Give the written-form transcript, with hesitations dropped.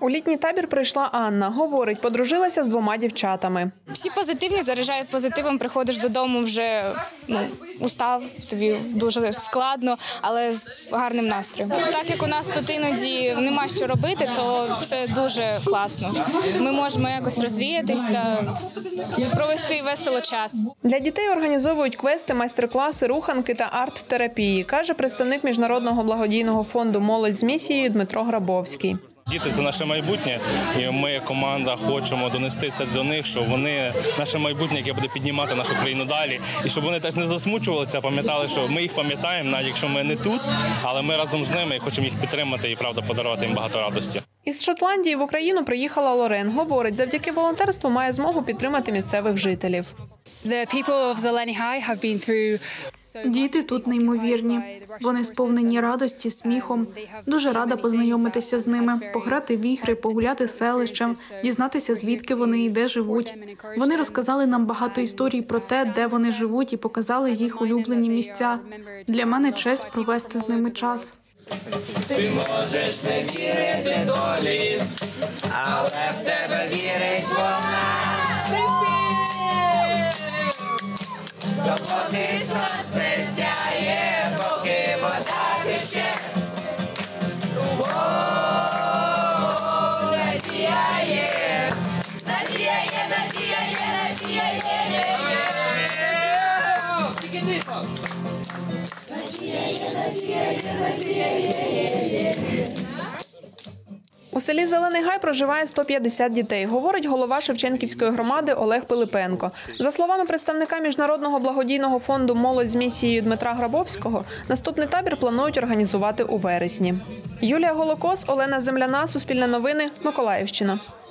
У літній табір прийшла Анна. Говорить, подружилася з 2 дівчатами. Всі позитивні, заряджають позитивом, приходиш додому вже устав, тобі дуже складно, але з гарним настроєм. Так як у нас тут іноді нема що робити, то це дуже класно. Ми можемо якось розвіятись та провести весело час. Для дітей організовують квести, майстер-класи, руханки та арт-терапії, каже представник Міжнародного благодійного фонду «Молодь з місією» Дмитро Грабовський. Діти – це наше майбутнє, і ми, як команда, хочемо донести це до них, що вони – наше майбутнє, яке буде піднімати нашу країну далі. І щоб вони теж не засмучувалися, пам'ятали, що ми їх пам'ятаємо, навіть якщо ми не тут, але ми разом з ними і хочемо їх підтримати і, правда, подарувати їм багато радості. Із Шотландії в Україну приїхала Лорен. Говорить, завдяки волонтерству має змогу підтримати місцевих жителів. Діти тут неймовірні. Вони сповнені радості, сміхом. Дуже рада познайомитися з ними, пограти в ігри, погуляти селищем, дізнатися, звідки вони і де живуть. Вони розказали нам багато історій про те, де вони живуть, і показали їх улюблені місця. Для мене честь провести з ними час. Ти можеш не вірити долі, але в тебе вірить вона. Допоки сонце сяє, поки вода тече. Надія є, надія є, надія є, надія є. Тільки тихо. Надія є, надія є, надія є. У селі Зелений Гай проживає 150 дітей, говорить голова Шевченківської громади Олег Пилипенко. За словами представника Міжнародного благодійного фонду «Молодь з місією» Дмитра Грабовського, наступний табір планують організувати у вересні. Юлія Голокос, Олена Земляна, Суспільне новини, Миколаївщина.